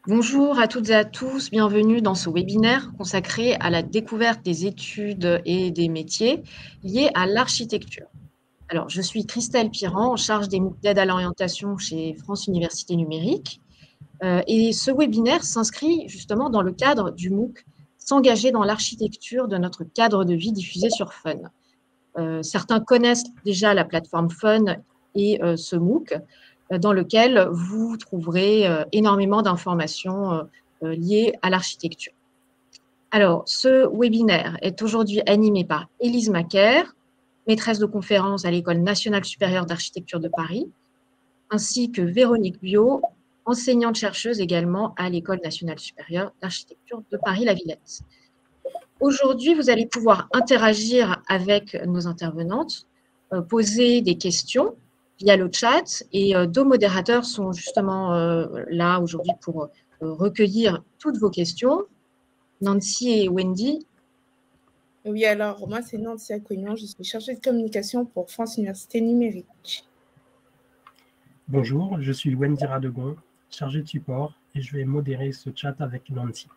Bonjour à toutes et à tous, bienvenue dans ce webinaire consacré à la découverte des études et des métiers liés à l'architecture. Alors, je suis Christelle Piran, en charge des MOOC d'aide à l'orientation chez France Université Numérique. Et ce webinaire s'inscrit justement dans le cadre du MOOC S'engager dans l'architecture de notre cadre de vie diffusé sur Fun. Certains connaissent déjà la plateforme Fun et ce MOOC, dans lequel vous trouverez énormément d'informations liées à l'architecture. Alors, ce webinaire est aujourd'hui animé par Élise Macaire, maîtresse de conférence à l'École nationale supérieure d'architecture de Paris, ainsi que Véronique Biot, enseignante-chercheuse également à l'École nationale supérieure d'architecture de Paris-La Villette. Aujourd'hui, vous allez pouvoir interagir avec nos intervenantes, poser des questions via le chat et deux modérateurs sont justement là aujourd'hui pour recueillir toutes vos questions. Nancy et Wendy. Oui, alors moi c'est Nancy Acognan, je suis chargée de communication pour France Université Numérique. Bonjour, je suis Wendy Radegon, chargée de support et je vais modérer ce chat avec Nancy.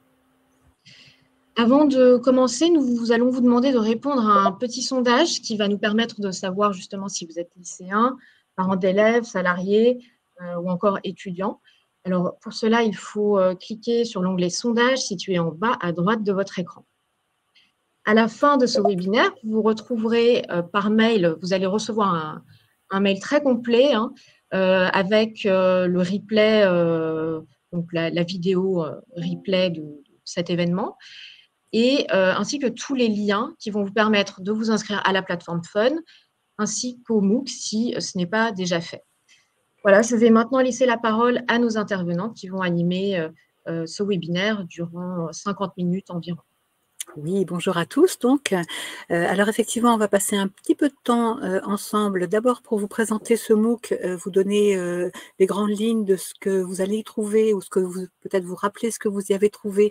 Avant de commencer, nous allons vous demander de répondre à un petit sondage qui va nous permettre de savoir justement si vous êtes lycéen, parent d'élèves, salarié ou encore étudiant. Alors pour cela, il faut cliquer sur l'onglet sondage situé en bas à droite de votre écran. À la fin de ce webinaire, vous retrouverez par mail, vous allez recevoir un mail très complet avec le replay, donc la vidéo replay de cet événement, et ainsi que tous les liens qui vont vous permettre de vous inscrire à la plateforme Fun, ainsi qu'au MOOC si ce n'est pas déjà fait. Voilà, je vais maintenant laisser la parole à nos intervenantes qui vont animer ce webinaire durant 50 minutes environ. Oui, bonjour à tous. Donc, alors effectivement, on va passer un petit peu de temps ensemble. D'abord pour vous présenter ce MOOC, vous donner les grandes lignes de ce que vous allez y trouver ou ce que vous peut-être vous rappeler ce que vous y avez trouvé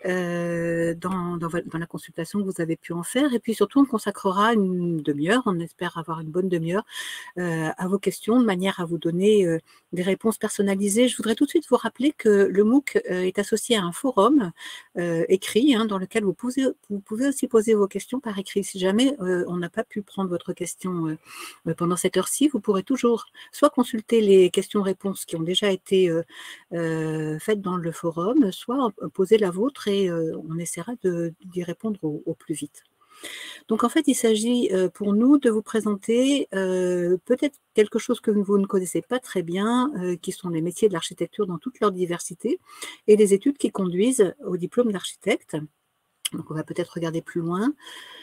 dans la consultation que vous avez pu en faire. Et puis surtout, on consacrera une demi-heure, on espère avoir une bonne demi-heure à vos questions de manière à vous donner des réponses personnalisées. Je voudrais tout de suite vous rappeler que le MOOC est associé à un forum écrit dans lequel vous pouvez aussi poser vos questions par écrit. Si jamais on n'a pas pu prendre votre question pendant cette heure-ci, vous pourrez toujours soit consulter les questions-réponses qui ont déjà été faites dans le forum, soit poser la vôtre et on essaiera d'y répondre au plus vite. Donc en fait, il s'agit pour nous de vous présenter peut-être quelque chose que vous ne connaissez pas très bien, qui sont les métiers de l'architecture dans toute leur diversité et les études qui conduisent au diplôme d'architecte. Donc on va peut-être regarder plus loin.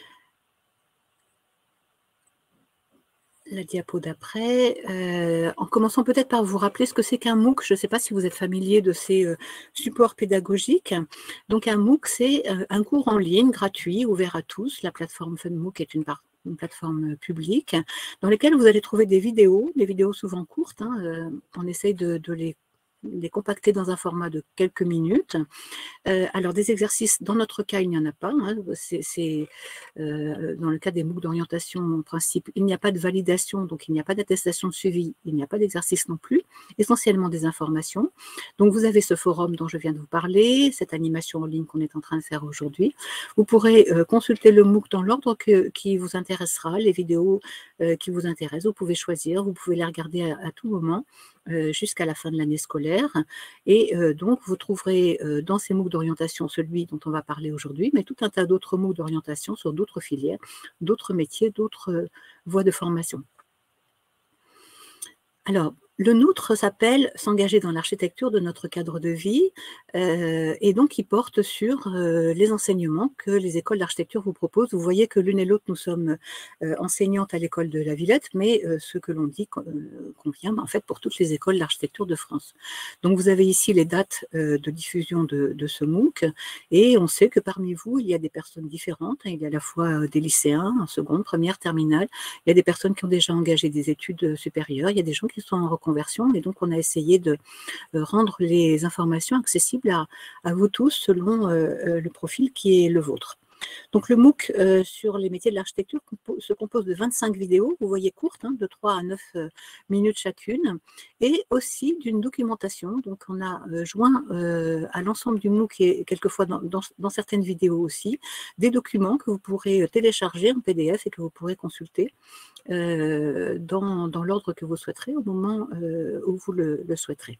La diapo d'après, en commençant peut-être par vous rappeler ce que c'est qu'un MOOC. Je ne sais pas si vous êtes familier de ces supports pédagogiques. Donc un MOOC, c'est un cours en ligne gratuit, ouvert à tous. La plateforme FunMOOC est une plateforme publique dans laquelle vous allez trouver des vidéos souvent courtes. On essaye de les compacter dans un format de quelques minutes. Alors, des exercices, dans notre cas, il n'y en a pas. C'est dans le cas des MOOC d'orientation, en principe, il n'y a pas de validation, donc il n'y a pas d'attestation de suivi, il n'y a pas d'exercice non plus, essentiellement des informations. Donc, vous avez ce forum dont je viens de vous parler, cette animation en ligne qu'on est en train de faire aujourd'hui. Vous pourrez consulter le MOOC dans l'ordre qui vous intéressera, les vidéos qui vous intéressent, vous pouvez choisir, vous pouvez les regarder à tout moment, jusqu'à la fin de l'année scolaire. Et donc, vous trouverez dans ces MOOC d'orientation celui dont on va parler aujourd'hui, mais tout un tas d'autres MOOC d'orientation sur d'autres filières, d'autres métiers, d'autres voies de formation. Alors, le nôtre s'appelle « S'engager dans l'architecture de notre cadre de vie » et donc il porte sur les enseignements que les écoles d'architecture vous proposent. Vous voyez que l'une et l'autre, nous sommes enseignantes à l'école de la Villette, mais ce que l'on dit convient en fait pour toutes les écoles d'architecture de France. Donc vous avez ici les dates de diffusion de ce MOOC et on sait que parmi vous, il y a des personnes différentes. Il y a à la fois des lycéens en seconde, première, terminale. Il y a des personnes qui ont déjà engagé des études supérieures. Il y a des gens qui sont en reconversion et donc on a essayé de rendre les informations accessibles à vous tous selon le profil qui est le vôtre. Donc, le MOOC sur les métiers de l'architecture se compose de 25 vidéos, vous voyez courtes, hein, de 3 à 9 minutes chacune, et aussi d'une documentation. Donc, on a joint à l'ensemble du MOOC et quelquefois dans certaines vidéos aussi, des documents que vous pourrez télécharger en PDF et que vous pourrez consulter dans l'ordre que vous souhaiterez au moment où vous le souhaiterez.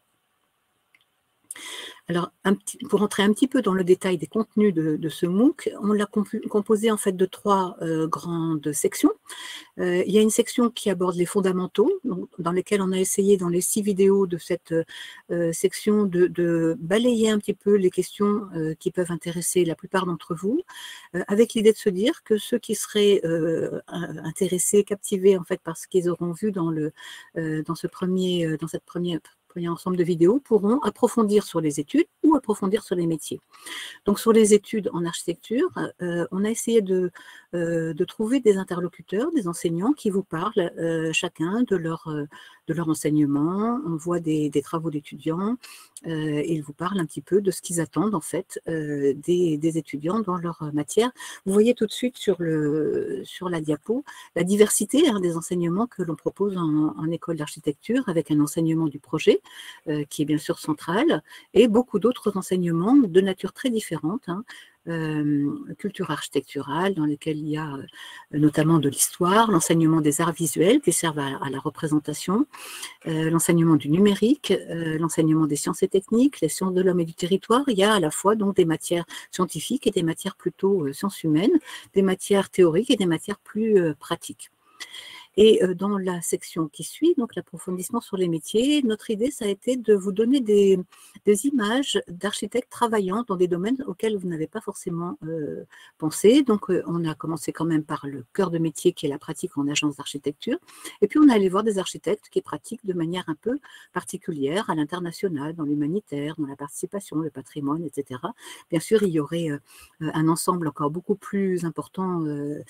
Alors, pour entrer un petit peu dans le détail des contenus de ce MOOC, on l'a composé en fait de 3 grandes sections. Il y a une section qui aborde les fondamentaux, donc, dans lesquelles on a essayé dans les 6 vidéos de cette section de balayer un petit peu les questions qui peuvent intéresser la plupart d'entre vous, avec l'idée de se dire que ceux qui seraient intéressés, captivés en fait par ce qu'ils auront vu dans cette première ensemble de vidéos pourront approfondir sur les études ou approfondir sur les métiers. Donc sur les études en architecture, on a essayé de trouver des interlocuteurs, des enseignants qui vous parlent chacun de leur enseignement. On voit des travaux d'étudiants et ils vous parlent un petit peu de ce qu'ils attendent en fait des étudiants dans leur matière. Vous voyez tout de suite sur la diapo la diversité des enseignements que l'on propose en école d'architecture, avec un enseignement du projet qui est bien sûr central, et beaucoup d'autres enseignements de nature très différente, culture architecturale, dans lesquels il y a notamment de l'histoire, l'enseignement des arts visuels qui servent à la représentation, l'enseignement du numérique, l'enseignement des sciences et techniques, les sciences de l'homme et du territoire. Il y a à la fois donc des matières scientifiques et des matières plutôt sciences humaines, des matières théoriques et des matières plus pratiques. Et dans la section qui suit, donc l'approfondissement sur les métiers, notre idée, ça a été de vous donner des images d'architectes travaillant dans des domaines auxquels vous n'avez pas forcément pensé. Donc, on a commencé quand même par le cœur de métier qui est la pratique en agence d'architecture. Et puis, on est allé voir des architectes qui pratiquent de manière un peu particulière à l'international, dans l'humanitaire, dans la participation, le patrimoine, etc. Bien sûr, il y aurait un ensemble encore beaucoup plus important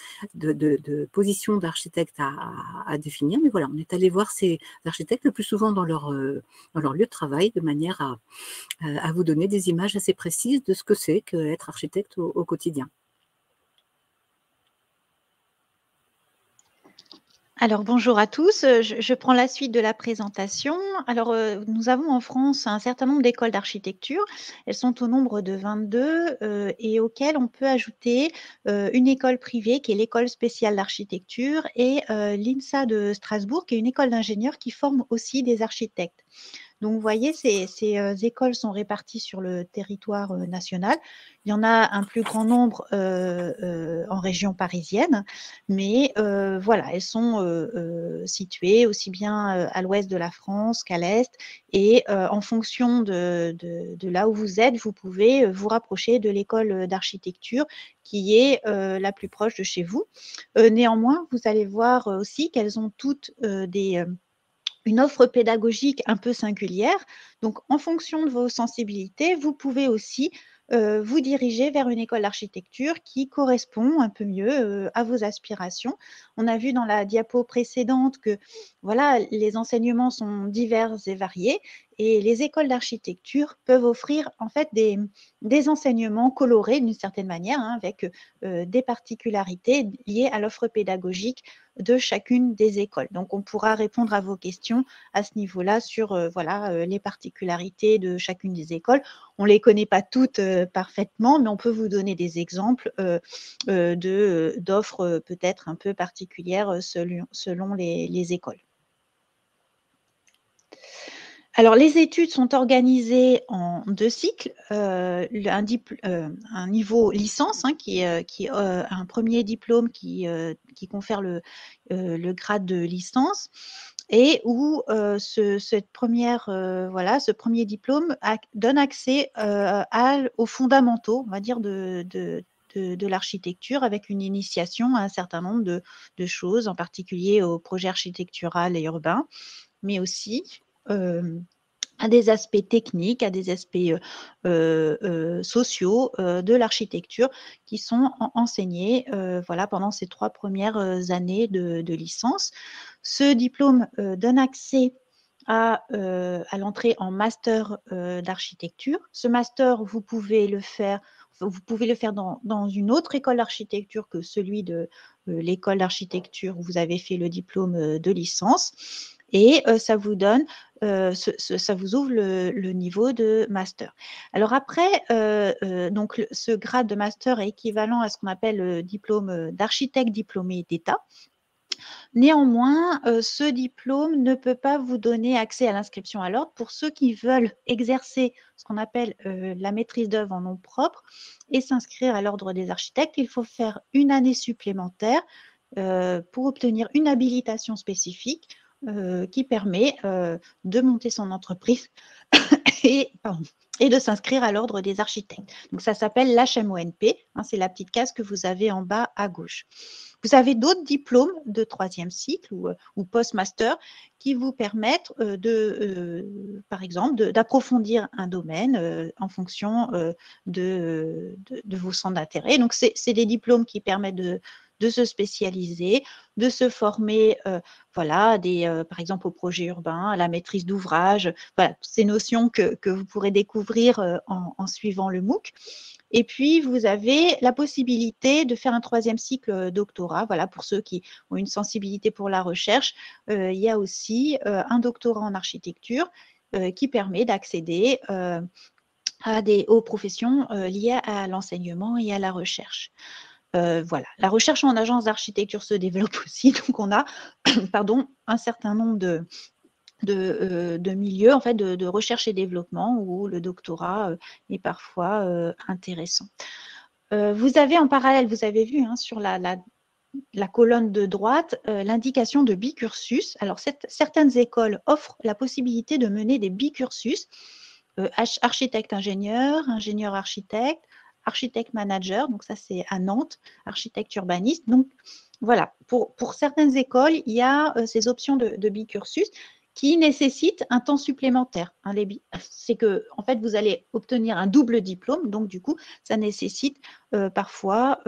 de positions d'architectes à définir, mais voilà, on est allé voir ces architectes le plus souvent dans leur lieu de travail, de manière à vous donner des images assez précises de ce que c'est qu'être architecte au quotidien. Alors, bonjour à tous. Je prends la suite de la présentation. Alors, nous avons en France un certain nombre d'écoles d'architecture. Elles sont au nombre de 22 et auxquelles on peut ajouter une école privée qui est l'école spéciale d'architecture et l'INSA de Strasbourg qui est une école d'ingénieurs qui forme aussi des architectes. Donc, vous voyez, ces écoles sont réparties sur le territoire national. Il y en a un plus grand nombre en région parisienne, mais voilà, elles sont situées aussi bien à l'ouest de la France qu'à l'est. Et en fonction de là où vous êtes, vous pouvez vous rapprocher de l'école d'architecture qui est la plus proche de chez vous. Néanmoins, vous allez voir aussi qu'elles ont toutes une offre pédagogique un peu singulière. Donc, en fonction de vos sensibilités, vous pouvez aussi vous diriger vers une école d'architecture qui correspond un peu mieux à vos aspirations. On a vu dans la diapo précédente que voilà, les enseignements sont divers et variés et les écoles d'architecture peuvent offrir en fait des enseignements colorés d'une certaine manière, avec des particularités liées à l'offre pédagogique de chacune des écoles. Donc, on pourra répondre à vos questions à ce niveau-là sur les particularités de chacune des écoles. On ne les connaît pas toutes parfaitement, mais on peut vous donner des exemples d'offres peut-être un peu particulières selon les écoles. Alors, les études sont organisées en 2 cycles. Un niveau licence, qui est un premier diplôme qui confère le grade de licence, et où ce premier diplôme donne accès aux fondamentaux, on va dire, de l'architecture, avec une initiation à un certain nombre de choses, en particulier au projet architectural et urbain, mais aussi à des aspects techniques, à des aspects sociaux de l'architecture qui sont enseignés pendant ces 3 premières années de licence. Ce diplôme donne accès à l'entrée en master d'architecture. Ce master, vous pouvez le faire en vous pouvez le faire dans une autre école d'architecture que celui de l'école d'architecture où vous avez fait le diplôme de licence. Et ça vous donne, ça vous ouvre le niveau de master. Alors après, donc ce grade de master est équivalent à ce qu'on appelle le diplôme d'architecte diplômé d'État. Néanmoins, ce diplôme ne peut pas vous donner accès à l'inscription à l'ordre pour ceux qui veulent exercer ce qu'on appelle la maîtrise d'œuvre en nom propre et s'inscrire à l'ordre des architectes. Il faut faire une année supplémentaire pour obtenir une habilitation spécifique qui permet de monter son entreprise et de s'inscrire à l'ordre des architectes. Donc, ça s'appelle l'HMONP. Hein, c'est la petite case que vous avez en bas à gauche. Vous avez d'autres diplômes de 3e cycle ou post-master qui vous permettent, par exemple, d'approfondir un domaine en fonction de vos centres d'intérêt. Donc, c'est des diplômes qui permettent de se spécialiser, de se former, voilà, par exemple au projet urbain, à la maîtrise d'ouvrage, voilà, toutes ces notions que vous pourrez découvrir en suivant le MOOC. Et puis, vous avez la possibilité de faire un 3e cycle doctorat. Voilà, pour ceux qui ont une sensibilité pour la recherche, il y a aussi un doctorat en architecture qui permet d'accéder aux professions liées à l'enseignement et à la recherche. Voilà, la recherche en agence d'architecture se développe aussi, donc on a pardon, un certain nombre de milieux en fait, de recherche et développement où le doctorat est parfois intéressant. Vous avez en parallèle, vous avez vu hein, sur la colonne de droite l'indication de bicursus. Alors certaines écoles offrent la possibilité de mener des bicursus, architecte-ingénieur, ingénieur-architecte, architecte-manager, donc ça c'est à Nantes, architecte-urbaniste. Donc voilà, pour certaines écoles, il y a ces options de bicursus qui nécessitent un temps supplémentaire. Hein, c'est que, en fait, vous allez obtenir un double diplôme, donc du coup, ça nécessite parfois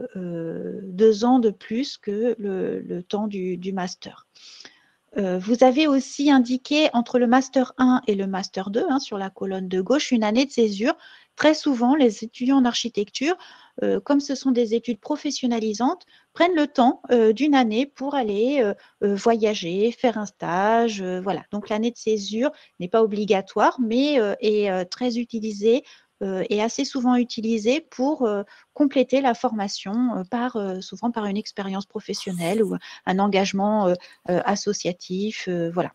2 ans de plus que le temps du master. Vous avez aussi indiqué entre le Master 1 et le Master 2, hein, sur la colonne de gauche, une année de césure. Très souvent, les étudiants en architecture, comme ce sont des études professionnalisantes, prennent le temps d'une année pour aller voyager, faire un stage. Voilà. Donc, l'année de césure n'est pas obligatoire, mais est très utilisée et assez souvent utilisée pour compléter la formation souvent par une expérience professionnelle ou un engagement associatif. Voilà.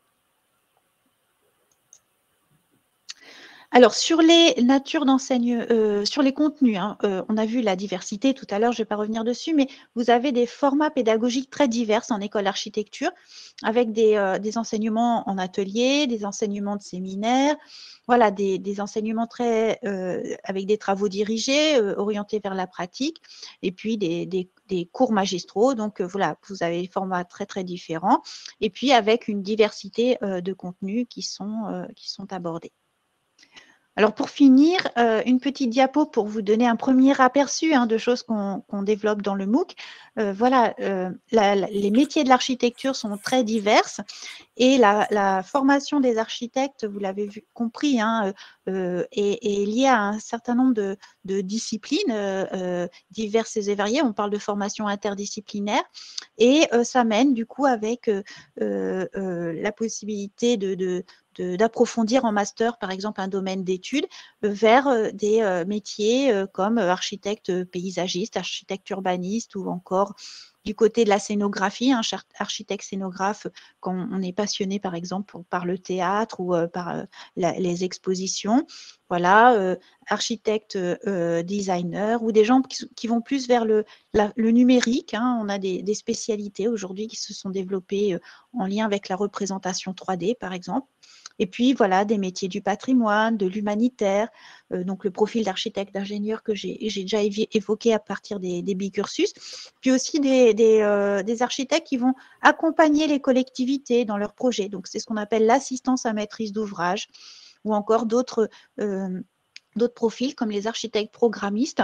Alors, sur les natures d'enseignement, sur les contenus, hein, on a vu la diversité tout à l'heure, je ne vais pas revenir dessus, mais vous avez des formats pédagogiques très divers en école d'architecture, avec des enseignements en atelier, des enseignements de séminaires, voilà, des enseignements très avec des travaux dirigés, orientés vers la pratique, et puis des cours magistraux. Donc, voilà, vous avez des formats très, très différents, et puis avec une diversité de contenus qui sont abordés. Alors, pour finir, une petite diapo pour vous donner un premier aperçu de choses qu'on développe dans le MOOC. Voilà, les métiers de l'architecture sont très diverses et la formation des architectes, vous l'avez compris, est liée à un certain nombre de disciplines diverses et variées. On parle de formation interdisciplinaire et ça mène du coup avec la possibilité d'approfondir en master, par exemple, un domaine d'études vers des métiers comme architecte paysagiste, architecte urbaniste ou encore du côté de la scénographie, architecte scénographe, quand on est passionné, par exemple, par le théâtre ou par les expositions. Voilà, architecte designer ou des gens qui vont plus vers le numérique. Hein. On a des spécialités aujourd'hui qui se sont développées en lien avec la représentation 3D, par exemple. Et puis, voilà, des métiers du patrimoine, de l'humanitaire, donc le profil d'architecte, d'ingénieur que j'ai déjà évoqué à partir des bicursus, puis aussi des architectes qui vont accompagner les collectivités dans leurs projets. Donc, c'est ce qu'on appelle l'assistance à maîtrise d'ouvrage ou encore d'autres profils comme les architectes programmistes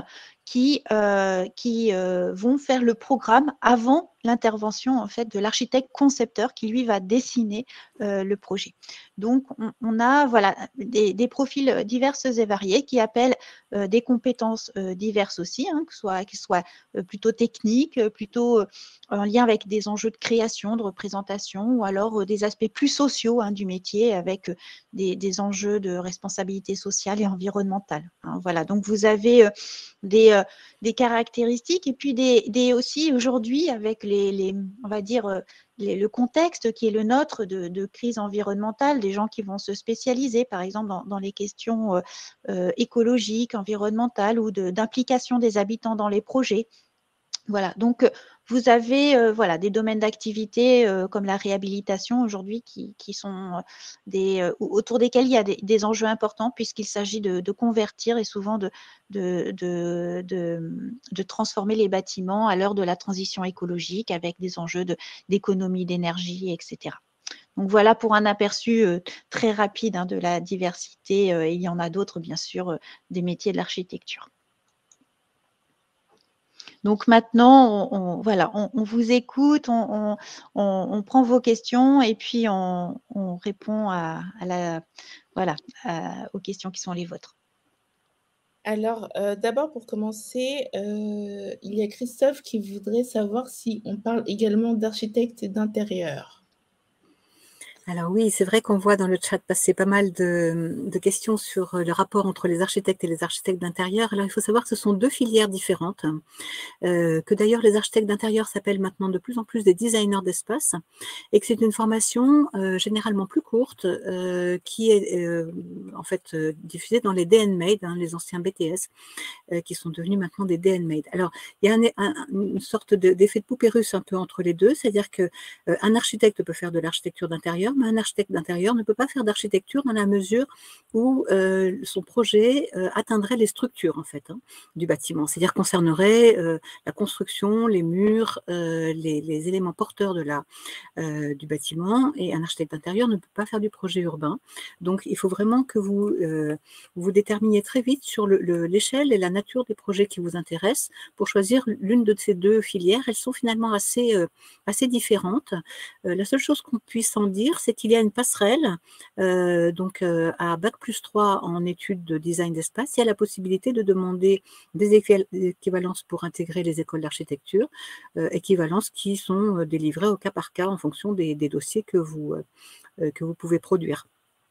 qui vont faire le programme avant l'intervention en fait de l'architecte concepteur qui lui va dessiner le projet. Donc on a voilà des profils divers et variés qui appellent des compétences diverses aussi, hein, qu'ils soient plutôt techniques, plutôt en lien avec des enjeux de création, de représentation, ou alors des aspects plus sociaux hein, du métier avec des enjeux de responsabilité sociale et environnementale. Hein, voilà, donc vous avez des caractéristiques et puis aussi aujourd'hui avec on va dire le contexte qui est le nôtre de crise environnementale, des gens qui vont se spécialiser par exemple dans les questions écologiques, environnementales ou d'implication des habitants dans les projets. Voilà, donc vous avez voilà, des domaines d'activité comme la réhabilitation aujourd'hui qui sont autour desquels il y a des enjeux importants puisqu'il s'agit de convertir et souvent de transformer les bâtiments à l'heure de la transition écologique avec des enjeux d'économie d'énergie, etc. Donc voilà pour un aperçu très rapide hein, de la diversité. Il y en a d'autres, bien sûr, des métiers de l'architecture. Donc maintenant, on vous écoute, on prend vos questions et puis on répond aux questions qui sont les vôtres. Alors, d'abord, pour commencer, il y a Christophe qui voudrait savoir si on parle également d'architecte d'intérieur. Alors oui, c'est vrai qu'on voit dans le chat passer pas mal de questions sur le rapport entre les architectes et les architectes d'intérieur. Alors il faut savoir que ce sont deux filières différentes, que d'ailleurs les architectes d'intérieur s'appellent maintenant de plus en plus des designers d'espace et que c'est une formation généralement plus courte qui est en fait diffusée dans les DNMAID, hein, les anciens BTS, qui sont devenus maintenant des DNMAID. Alors il y a une sorte d'effet de poupée russe un peu entre les deux, c'est-à-dire qu'un architecte peut faire de l'architecture d'intérieur, mais un architecte d'intérieur ne peut pas faire d'architecture dans la mesure où son projet atteindrait les structures en fait hein, du bâtiment, c'est-à-dire concernerait la construction, les murs, les éléments porteurs du bâtiment, et un architecte d'intérieur ne peut pas faire du projet urbain. Donc il faut vraiment que vous vous déterminiez très vite sur l'échelle et la nature des projets qui vous intéressent pour choisir l'une de ces deux filières. Elles sont finalement assez différentes. La seule chose qu'on puisse en dire, c'est qu'il y a une passerelle, donc à Bac+3 en études de design d'espace, il y a la possibilité de demander des équivalences pour intégrer les écoles d'architecture, équivalences qui sont délivrées au cas par cas en fonction des dossiers que vous pouvez produire.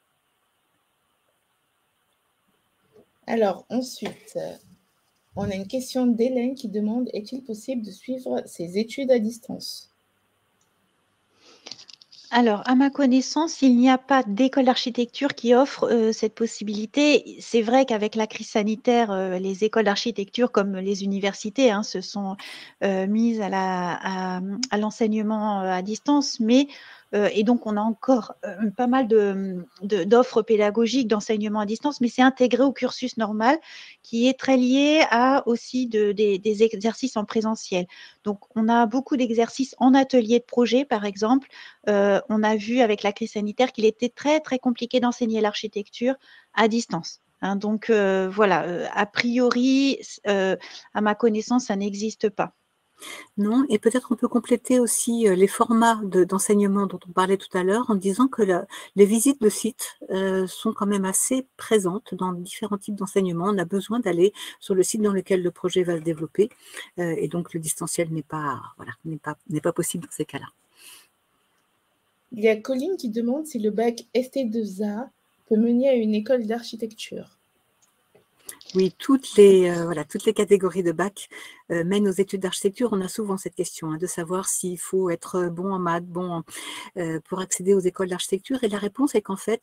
Alors ensuite, on a une question d'Hélène qui demande: est-il possible de suivre ces études à distance ? Alors, à ma connaissance, il n'y a pas d'école d'architecture qui offre cette possibilité. C'est vrai qu'avec la crise sanitaire, les écoles d'architecture, comme les universités, hein, se sont mises à l'enseignement à distance, mais et donc on a encore pas mal d'offres pédagogiques d'enseignement à distance, mais c'est intégré au cursus normal qui est très lié à aussi des exercices en présentiel. Donc, on a beaucoup d'exercices en atelier de projet, par exemple. On a vu avec la crise sanitaire qu'il était très, très compliqué d'enseigner l'architecture à distance. Hein, donc, voilà, a priori, à ma connaissance, ça n'existe pas. Non, et peut-être on peut compléter aussi les formats d'enseignement dont on parlait tout à l'heure en disant que les visites de sites sont quand même assez présentes dans différents types d'enseignement. On a besoin d'aller sur le site dans lequel le projet va se développer et donc le distanciel n'est pas possible dans ces cas-là. Il y a Colline qui demande si le bac ST2A peut mener à une école d'architecture. Oui, toutes les catégories de bac mènent aux études d'architecture. On a souvent cette question de savoir s'il faut être bon en maths, pour accéder aux écoles d'architecture. Et la réponse est qu'en fait,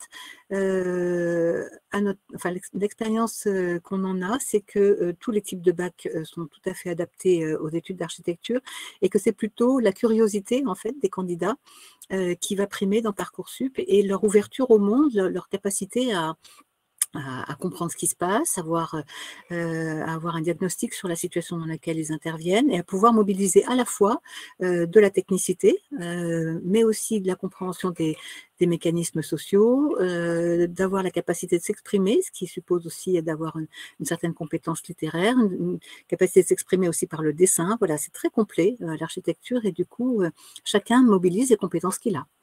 l'expérience qu'on en a, c'est que tous les types de bac sont tout à fait adaptés aux études d'architecture et que c'est plutôt la curiosité en fait des candidats qui va primer dans Parcoursup et leur ouverture au monde, leur capacité à comprendre ce qui se passe, à avoir un diagnostic sur la situation dans laquelle ils interviennent et à pouvoir mobiliser à la fois de la technicité, mais aussi de la compréhension des mécanismes sociaux, d'avoir la capacité de s'exprimer, ce qui suppose aussi d'avoir une certaine compétence littéraire, une capacité de s'exprimer aussi par le dessin. Voilà, c'est très complet, l'architecture, et du coup, chacun mobilise les compétences qu'il a.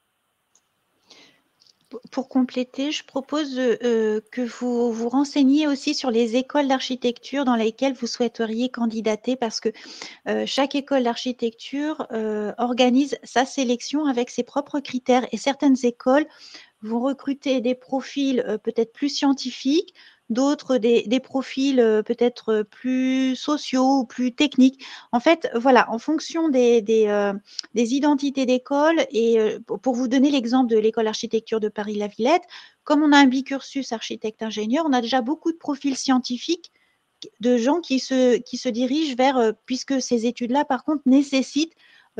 Pour compléter, je propose que vous vous renseigniez aussi sur les écoles d'architecture dans lesquelles vous souhaiteriez candidater, parce que chaque école d'architecture organise sa sélection avec ses propres critères, et certaines écoles vont recruter des profils peut-être plus scientifiques, d'autres des profils peut-être plus sociaux ou plus techniques. En fait, voilà, en fonction des identités d'école, et pour vous donner l'exemple de l'école d'architecture de Paris-La Villette, comme on a un bicursus architecte-ingénieur, on a déjà beaucoup de profils scientifiques, de gens qui se dirigent vers, puisque ces études-là, par contre, nécessitent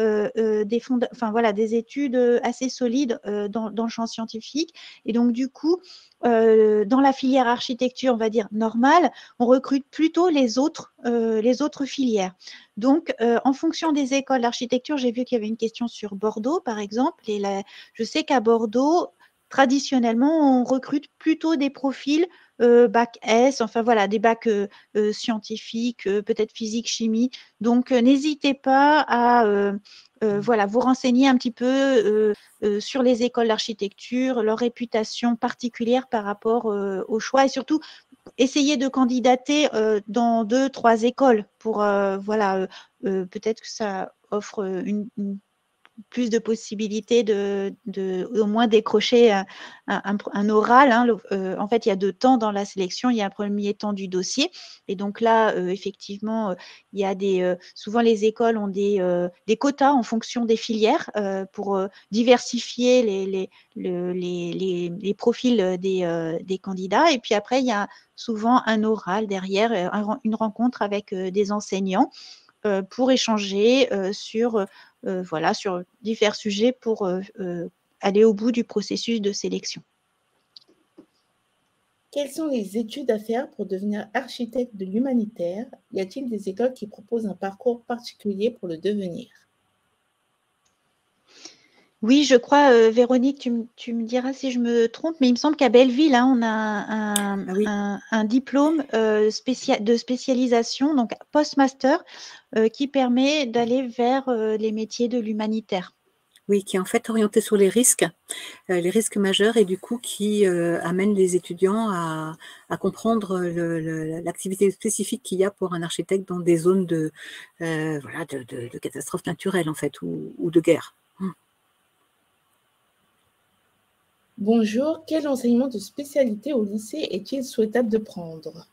des études assez solides dans le champ scientifique. Et donc, du coup, dans la filière architecture, on va dire normale, on recrute plutôt les autres filières. Donc, en fonction des écoles d'architecture, j'ai vu qu'il y avait une question sur Bordeaux, par exemple. Je sais qu'à Bordeaux, traditionnellement, on recrute plutôt des profils bac S, enfin voilà, des bacs scientifiques, peut-être physique, chimie. Donc, n'hésitez pas à voilà, vous renseigner un petit peu sur les écoles d'architecture, leur réputation particulière par rapport au choix, et surtout, essayez de candidater dans 2-3 écoles pour, voilà, peut-être que ça offre plus de possibilités de au moins décrocher un oral. Hein. En fait, il y a 2 temps dans la sélection. Il y a un premier temps du dossier. Et donc là, effectivement, il y a souvent les écoles ont des quotas en fonction des filières pour diversifier les profils des candidats. Et puis après, il y a souvent un oral derrière, une rencontre avec des enseignants pour échanger sur divers sujets pour aller au bout du processus de sélection. Quelles sont les études à faire pour devenir architecte de l'humanitaire? Y a-t-il des écoles qui proposent un parcours particulier pour le devenir? Oui, je crois, Véronique, tu me diras si je me trompe, mais il me semble qu'à Belleville, hein, on a un diplôme de spécialisation, donc post-master, qui permet d'aller vers les métiers de l'humanitaire. Oui, qui est en fait orienté sur les risques majeurs, et du coup qui amène les étudiants à comprendre l'activité spécifique qu'il y a pour un architecte dans des zones de catastrophes naturelles en fait, ou de guerre. Bonjour, quel enseignement de spécialité au lycée est-il souhaitable de prendre?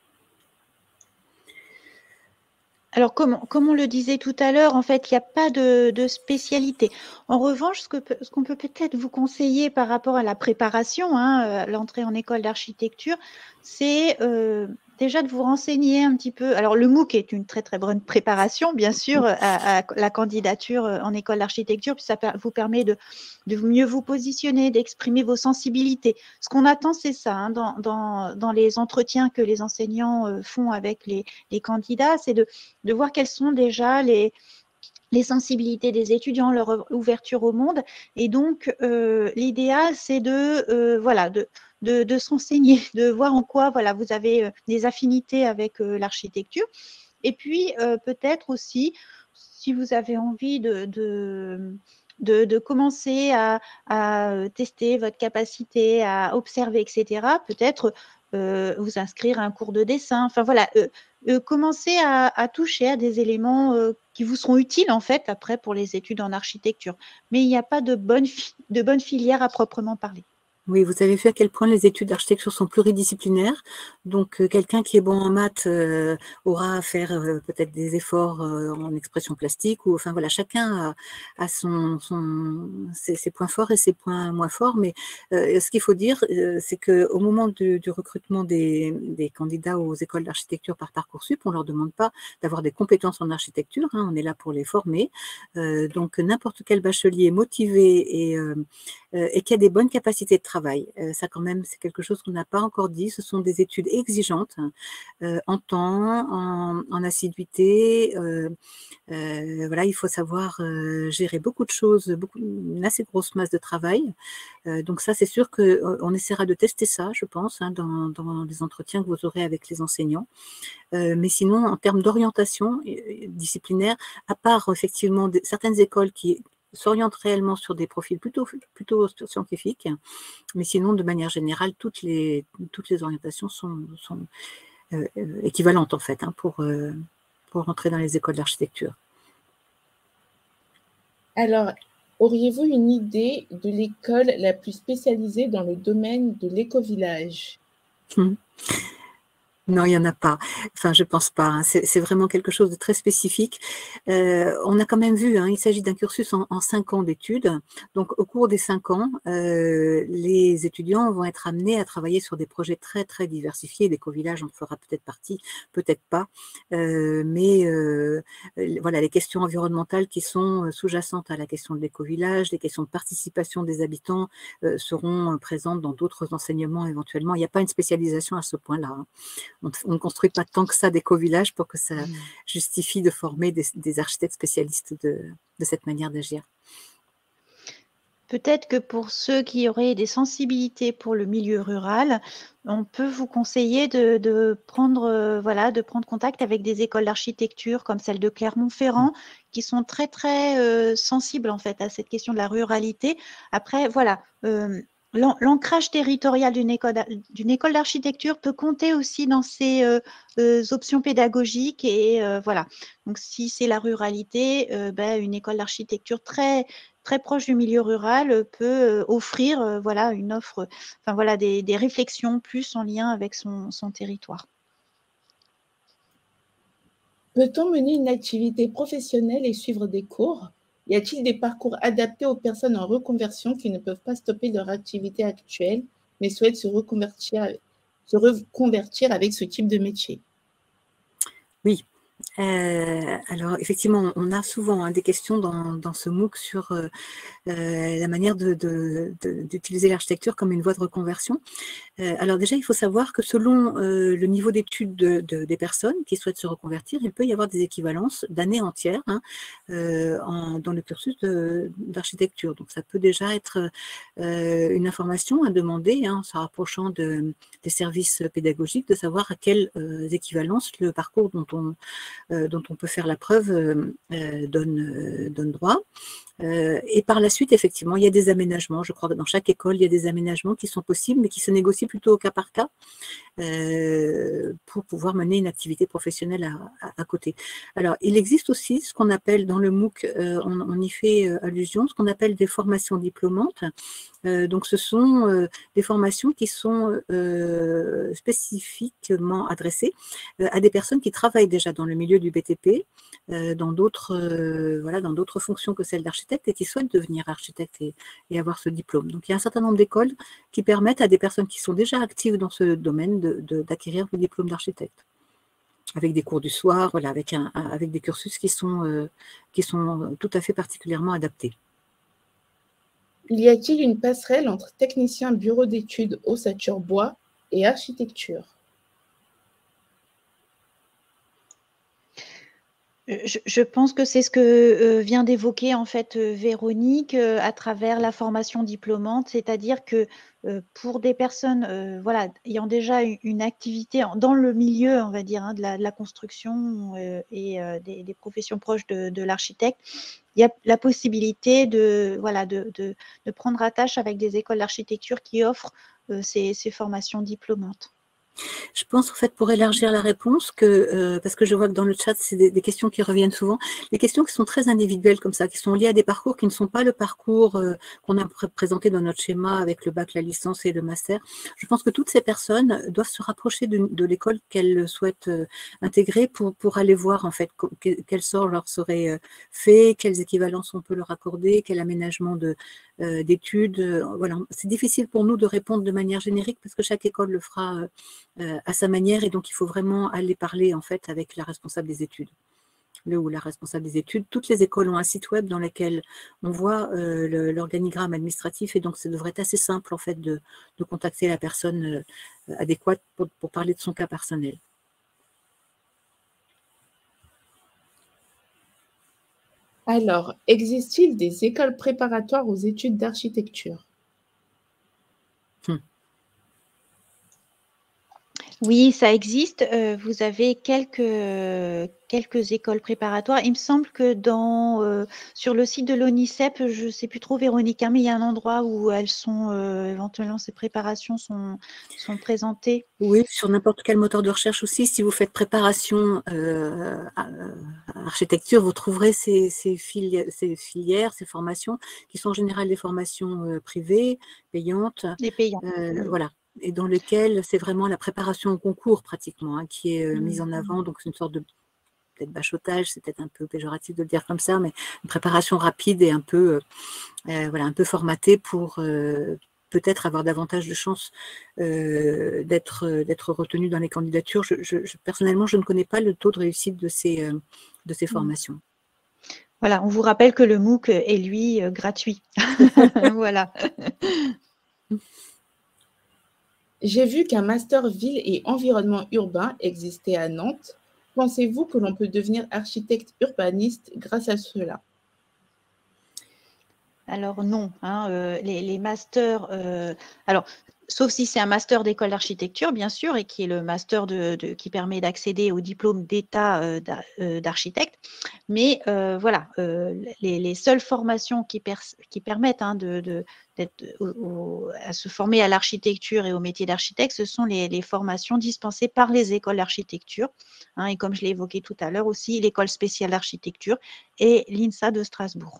Alors, comme on le disait tout à l'heure, en fait, il n'y a pas de spécialité. En revanche, ce qu'on peut peut-être vous conseiller par rapport à la préparation, hein, l'entrée en école d'architecture, c'est déjà de vous renseigner un petit peu. Alors, le MOOC est une très, très bonne préparation, bien sûr, à la candidature en école d'architecture, puis ça vous permet de mieux vous positionner, d'exprimer vos sensibilités. Ce qu'on attend, c'est ça, hein, dans les entretiens que les enseignants font avec les candidats, c'est de voir quelles sont déjà les sensibilités des étudiants, leur ouverture au monde. Et donc, l'idéal, c'est de s'enseigner, de voir en quoi vous avez des affinités avec l'architecture. Et puis, peut-être aussi, si vous avez envie de commencer à tester votre capacité à observer, etc., peut-être vous inscrire à un cours de dessin. Enfin, voilà, commencer à toucher à des éléments qui vous seront utiles, en fait, après, pour les études en architecture. Mais il n'y a pas de bonne filière à proprement parler. Oui, vous avez vu à quel point les études d'architecture sont pluridisciplinaires. Donc, quelqu'un qui est bon en maths aura à faire peut-être des efforts en expression plastique. Enfin, voilà, chacun a ses points forts et ses points moins forts. Mais ce qu'il faut dire, c'est qu'au moment du recrutement des candidats aux écoles d'architecture par Parcoursup, on ne leur demande pas d'avoir des compétences en architecture. Hein, on est là pour les former. Donc, n'importe quel bachelier motivé et qui a des bonnes capacités de travail travail. Ça quand même, c'est quelque chose qu'on n'a pas encore dit. Ce sont des études exigeantes en temps, en assiduité. Voilà, il faut savoir gérer beaucoup de choses, une assez grosse masse de travail. Donc ça, c'est sûr qu'on essaiera de tester ça, je pense, hein, dans les entretiens que vous aurez avec les enseignants. Mais sinon, en termes d'orientation disciplinaire, à part effectivement certaines écoles qui s'orientent réellement sur des profils plutôt scientifiques, mais sinon, de manière générale, toutes les orientations sont équivalentes en fait, hein, pour rentrer dans les écoles d'architecture. Alors, auriez-vous une idée de l'école la plus spécialisée dans le domaine de l'éco-village? Non, il n'y en a pas. Enfin, je pense pas, hein. C'est vraiment quelque chose de très spécifique. On a quand même vu, hein, il s'agit d'un cursus en 5 ans d'études. Donc, au cours des 5 ans, les étudiants vont être amenés à travailler sur des projets très, très diversifiés. L'éco-village en fera peut-être partie, peut-être pas. Mais voilà, les questions environnementales qui sont sous-jacentes à la question de l'éco-village, les questions de participation des habitants seront présentes dans d'autres enseignements éventuellement. Il n'y a pas une spécialisation à ce point-là, hein. On ne construit pas tant que ça d'éco-villages pour que ça justifie de former des architectes spécialistes de cette manière d'agir. Peut-être que pour ceux qui auraient des sensibilités pour le milieu rural, on peut vous conseiller de prendre contact avec des écoles d'architecture comme celle de Clermont-Ferrand, qui sont très, très sensibles en fait à cette question de la ruralité. Après, voilà, l'ancrage territorial d'une école d'architecture peut compter aussi dans ces options pédagogiques et voilà. Donc, si c'est la ruralité, une école d'architecture très, très proche du milieu rural peut offrir voilà, une offre, enfin voilà, des réflexions plus en lien avec son territoire. Peut-on mener une activité professionnelle et suivre des cours? Y a-t-il des parcours adaptés aux personnes en reconversion qui ne peuvent pas stopper leur activité actuelle, mais souhaitent se reconvertir avec ce type de métier? Oui. Alors, effectivement, on a souvent des questions dans ce MOOC sur la manière d'utiliser l'architecture comme une voie de reconversion. Alors déjà, il faut savoir que selon le niveau d'études des personnes qui souhaitent se reconvertir, il peut y avoir des équivalences d'années entières, hein, dans le cursus d'architecture. Donc ça peut déjà être une information à demander, hein, en se rapprochant des services pédagogiques, de savoir à quelles équivalences le parcours dont on peut faire la preuve donne droit. Et par la suite, effectivement, il y a des aménagements. Je crois que dans chaque école, il y a des aménagements qui sont possibles, mais qui se négocient plutôt au cas par cas pour pouvoir mener une activité professionnelle à côté. Alors, il existe aussi ce qu'on appelle dans le MOOC, on y fait allusion, ce qu'on appelle des formations diplômantes. Donc, ce sont des formations qui sont spécifiquement adressées à des personnes qui travaillent déjà dans le milieu du BTP, dans d'autres fonctions que celles d'architecte et qui souhaitent devenir architecte et avoir ce diplôme. Donc, il y a un certain nombre d'écoles qui permettent à des personnes qui sont déjà actives dans ce domaine d'acquérir le diplôme d'architecte, avec des cours du soir, voilà, avec des cursus qui sont tout à fait particulièrement adaptés. Y a-t-il une passerelle entre technicien bureau d'études ossature bois et architecture? Je pense que c'est ce que vient d'évoquer en fait Véronique à travers la formation diplômante, c'est-à-dire que pour des personnes voilà, ayant déjà une activité dans le milieu, on va dire, hein, de la construction et des professions proches de l'architecte, il y a la possibilité de prendre attache avec des écoles d'architecture qui offrent ces formations diplômantes. Je pense, en fait, pour élargir la réponse, parce que je vois que dans le chat, c'est des questions qui reviennent souvent, des questions qui sont très individuelles comme ça, qui sont liées à des parcours qui ne sont pas le parcours qu'on a présenté dans notre schéma avec le bac, la licence et le master. Je pense que toutes ces personnes doivent se rapprocher de l'école qu'elles souhaitent intégrer pour aller voir, en fait, quel sort leur serait fait, quelles équivalences on peut leur accorder, quel aménagement d'études. Voilà. C'est difficile pour nous de répondre de manière générique parce que chaque école le fera à sa manière et donc il faut vraiment aller parler en fait avec la responsable des études le ou la responsable des études. Toutes les écoles ont un site web dans lequel on voit l'organigramme administratif, et donc ça devrait être assez simple en fait de contacter la personne adéquate pour parler de son cas personnel. Alors, existe-t-il des écoles préparatoires aux études d'architecture? Oui, ça existe. Vous avez quelques écoles préparatoires. Il me semble que sur le site de l'ONICEP, je ne sais plus trop, Véronique, hein, mais il y a un endroit où elles sont éventuellement ces préparations sont présentées. Oui, sur n'importe quel moteur de recherche aussi. Si vous faites préparation architecture, vous trouverez ces filières, ces formations, qui sont en général des formations privées, payantes. Les payants. Voilà. Et dans lesquelles c'est vraiment la préparation au concours pratiquement hein, qui est mise en avant. Donc c'est une sorte de peut-être bachotage, c'est peut-être un peu péjoratif de le dire comme ça, mais une préparation rapide et un peu, voilà, un peu formatée pour peut-être avoir davantage de chances d'être retenu dans les candidatures. Personnellement, je ne connais pas le taux de réussite de ces formations. Voilà, on vous rappelle que le MOOC est, lui, gratuit. Voilà. J'ai vu qu'un master ville et environnement urbain existait à Nantes. Pensez-vous que l'on peut devenir architecte urbaniste grâce à cela? Alors non, hein, les masters, alors sauf si c'est un master d'école d'architecture, bien sûr, et qui est le master qui permet d'accéder au diplôme d'État d'architecte. Mais voilà, les seules formations qui permettent hein, à se former à l'architecture et au métier d'architecte, ce sont les formations dispensées par les écoles d'architecture. Hein, et comme je l'ai évoqué tout à l'heure aussi, l'école spéciale d'architecture et l'INSA de Strasbourg.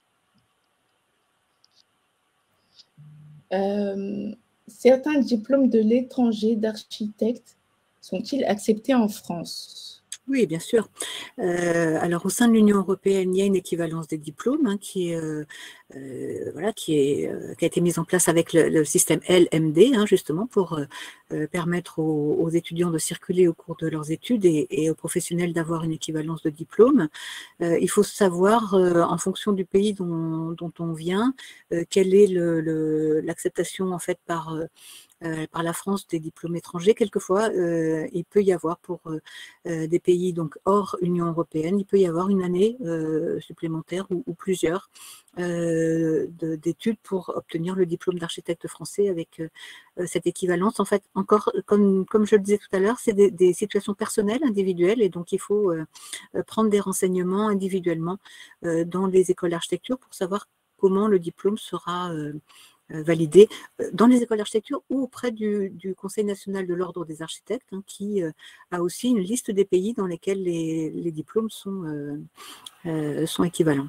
Certains diplômes de l'étranger d'architecte sont-ils acceptés en France? Oui, bien sûr. Alors, au sein de l'Union européenne, il y a une équivalence des diplômes hein, qui a été mise en place avec le système LMD, hein, justement, pour permettre aux étudiants de circuler au cours de leurs études et aux professionnels d'avoir une équivalence de diplôme. Il faut savoir, en fonction du pays dont on vient, quelle est l'acceptation en fait par la France des diplômes étrangers. Quelquefois, il peut y avoir pour des pays donc hors Union européenne, il peut y avoir une année supplémentaire ou plusieurs d'études pour obtenir le diplôme d'architecte français avec cette équivalence. En fait, encore, comme je le disais tout à l'heure, c'est des situations personnelles, individuelles, et donc il faut prendre des renseignements individuellement dans les écoles d'architecture pour savoir comment le diplôme sera validé dans les écoles d'architecture ou auprès du Conseil national de l'ordre des architectes, hein, qui a aussi une liste des pays dans lesquels les diplômes sont équivalents.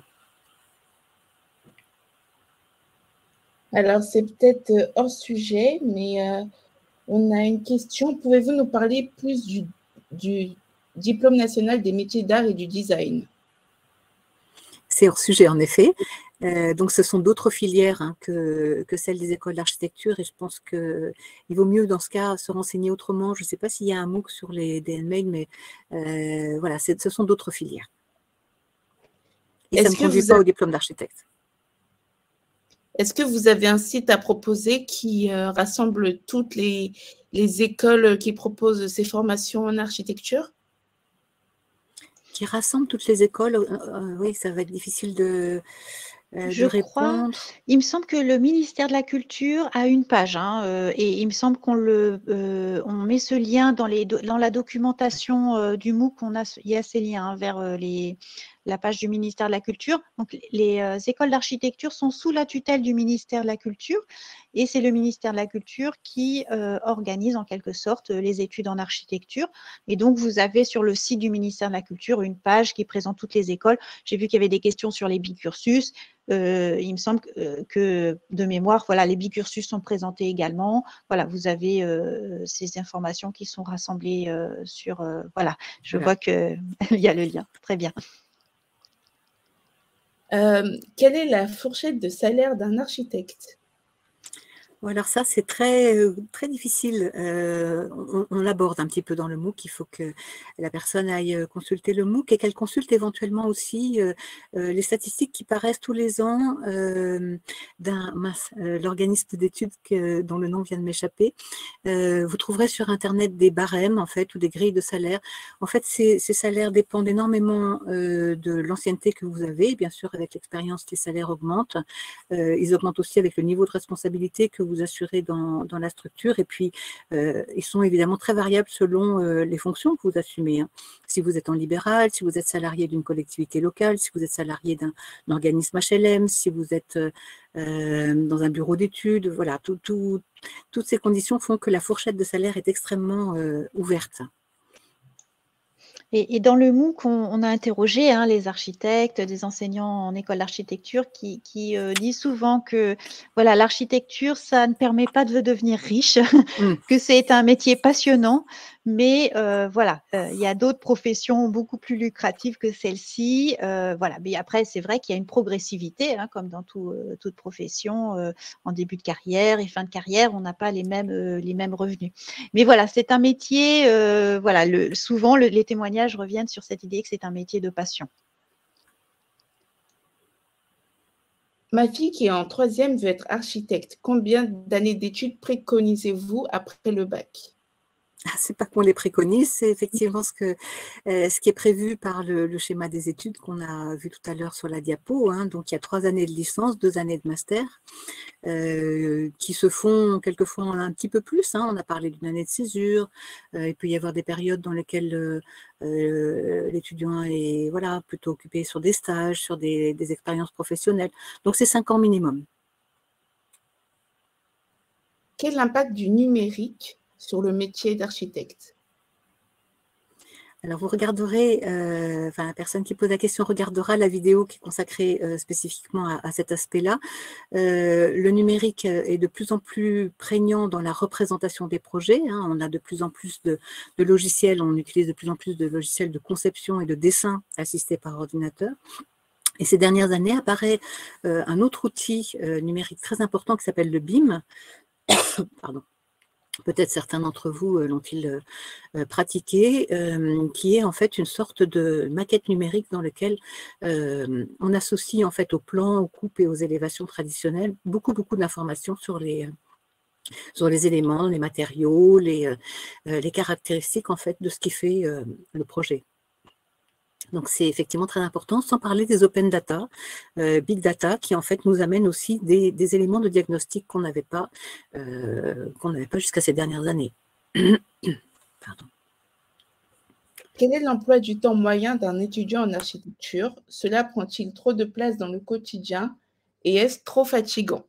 Alors, c'est peut-être hors sujet, mais on a une question. Pouvez-vous nous parler plus du diplôme national des métiers d'art et du design? C'est hors sujet, en effet. Donc, ce sont d'autres filières hein, que celles des écoles d'architecture, et je pense qu'il vaut mieux, dans ce cas, se renseigner autrement. Je ne sais pas s'il y a un MOOC sur les DNMail, mais voilà, ce sont d'autres filières. Et ça ne conduit pas au diplôme d'architecte. Est-ce que vous avez un site à proposer qui rassemble toutes les écoles qui proposent ces formations en architecture? Qui rassemble toutes les écoles, oui, ça va être difficile de répondre. Crois, il me semble que le ministère de la Culture a une page, hein, et il me semble qu'on on met ce lien dans la documentation du MOOC, il y a ces liens hein, vers la page du ministère de la Culture. Donc, les écoles d'architecture sont sous la tutelle du ministère de la Culture, et c'est le ministère de la Culture qui organise en quelque sorte les études en architecture. Et donc, vous avez sur le site du ministère de la Culture une page qui présente toutes les écoles. J'ai vu qu'il y avait des questions sur les bicursus. Il me semble que de mémoire, voilà, les bicursus sont présentés également. Voilà, vous avez ces informations qui sont rassemblées sur. Voilà, je vois qu'il y a le lien. Très bien. Quelle est la fourchette de salaire d'un architecte? Alors ça, c'est très difficile. On l'aborde un petit peu dans le MOOC. Il faut que la personne aille consulter le MOOC et qu'elle consulte éventuellement aussi les statistiques qui paraissent tous les ans l'organisme d'études dont le nom vient de m'échapper. Vous trouverez sur Internet des barèmes en fait ou des grilles de salaire. En fait, ces salaires dépendent énormément de l'ancienneté que vous avez. Bien sûr, avec l'expérience, les salaires augmentent. Ils augmentent aussi avec le niveau de responsabilité que vous assurez dans la structure. Et puis, ils sont évidemment très variables selon les fonctions que vous assumez. Hein. Si vous êtes en libéral, si vous êtes salarié d'une collectivité locale, si vous êtes salarié d'un organisme HLM, si vous êtes dans un bureau d'études, voilà, toutes ces conditions font que la fourchette de salaire est extrêmement ouverte. Et dans le MOOC, on a interrogé les architectes, des enseignants en école d'architecture qui disent souvent que voilà, l'architecture, ça ne permet pas de devenir riche, que c'est un métier passionnant, mais voilà, il y a d'autres professions beaucoup plus lucratives que celle-ci. Voilà. Mais après, c'est vrai qu'il y a une progressivité, comme dans toute profession, en début de carrière et fin de carrière, on n'a pas les mêmes revenus. Mais voilà, c'est un métier, voilà, souvent les témoignages reviennent sur cette idée que c'est un métier de passion. Ma fille qui est en 3e veut être architecte. Combien d'années d'études préconisez-vous après le bac? C'est pas qu'on les préconise, c'est effectivement ce qui est prévu par le schéma des études qu'on a vu tout à l'heure sur la diapo. Hein. Donc, il y a 3 années de licence, 2 années de master, qui se font quelquefois un petit peu plus. Hein. On a parlé d'une année de césure. Il peut y avoir des périodes dans lesquelles l'étudiant est plutôt occupé sur des stages, sur des expériences professionnelles. Donc, c'est 5 ans minimum. Quel est l'impact du numérique sur le métier d'architecte? Alors, vous regarderez, la personne qui pose la question regardera la vidéo qui est consacrée spécifiquement à cet aspect-là. Le numérique est de plus en plus prégnant dans la représentation des projets. Hein. On a de plus en plus de logiciels, on utilise de plus en plus de logiciels de conception et de dessin assistés par ordinateur. Et ces dernières années apparaît un autre outil numérique très important qui s'appelle le BIM. Pardon. Peut-être certains d'entre vous l'ont-ils pratiqué, qui est en fait une sorte de maquette numérique dans laquelle on associe en fait aux plans, aux coupes et aux élévations traditionnelles beaucoup d'informations sur les éléments, les matériaux, les caractéristiques en fait de ce qui fait le projet. Donc, c'est effectivement très important, sans parler des open data, big data, qui en fait nous amènent aussi des éléments de diagnostic qu'on n'avait pas jusqu'à ces dernières années. Pardon. Quel est l'emploi du temps moyen d'un étudiant en architecture? Cela prend-il trop de place dans le quotidien et est-ce trop fatigant?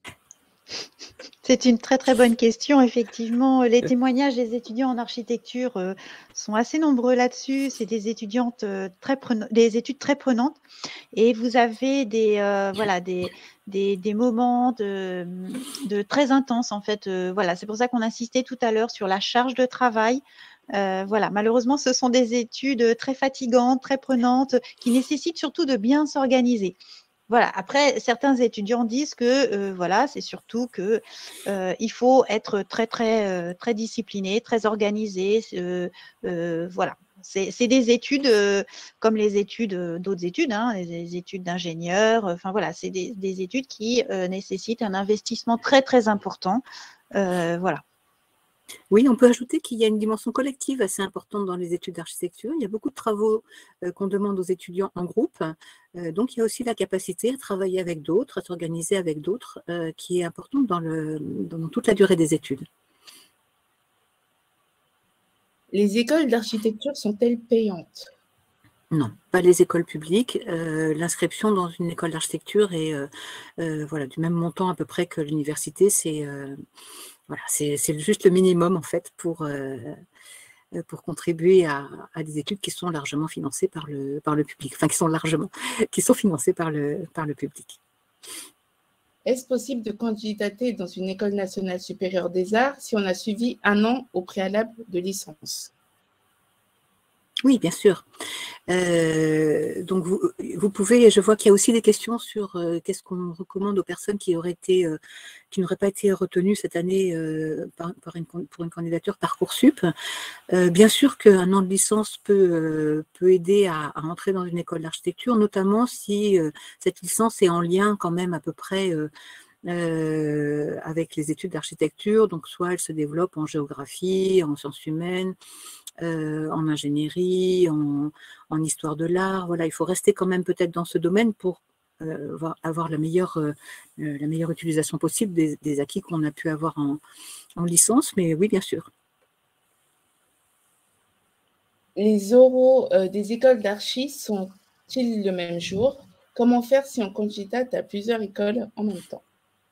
C'est une très très bonne question. Effectivement, les témoignages des étudiants en architecture sont assez nombreux là-dessus. C'est des étudiantes des études très prenantes, et vous avez des moments de très intenses en fait. Voilà, c'est pour ça qu'on insistait tout à l'heure sur la charge de travail. Voilà, malheureusement, ce sont des études très fatigantes, très prenantes, qui nécessitent surtout de bien s'organiser. Voilà. Après, certains étudiants disent que voilà, c'est surtout que il faut être très discipliné, très organisé. Voilà. C'est des études comme les études d'autres études, les études d'ingénieurs. Enfin voilà, c'est des études qui nécessitent un investissement très important. Voilà. Oui, on peut ajouter qu'il y a une dimension collective assez importante dans les études d'architecture. Il y a beaucoup de travaux qu'on demande aux étudiants en groupe. Donc, il y a aussi la capacité à travailler avec d'autres, à s'organiser avec d'autres, qui est importante dans toute la durée des études. Les écoles d'architecture sont-elles payantes? Non, pas les écoles publiques. L'inscription dans une école d'architecture est du même montant à peu près que l'université. C'est juste le minimum en fait pour contribuer à des études qui sont largement financées par le public, enfin qui sont financées par le public. Est-ce possible de candidater dans une école nationale supérieure des arts si on a suivi 1 an au préalable de licence? Oui, bien sûr. Donc, vous pouvez, je vois qu'il y a aussi des questions sur qu'est-ce qu'on recommande aux personnes qui n'auraient pas été retenues cette année pour une candidature Parcoursup. Bien sûr qu'un an de licence peut aider à entrer dans une école d'architecture, notamment si cette licence est en lien quand même à peu près avec les études d'architecture. Donc, soit elle se développe en géographie, en sciences humaines, en ingénierie, en histoire de l'art. Voilà, il faut rester quand même peut-être dans ce domaine pour avoir la meilleure utilisation possible des acquis qu'on a pu avoir en licence. Mais oui, bien sûr. Les oraux des écoles d'archi sont-ils le même jour? Comment faire si on candidate à plusieurs écoles en même temps?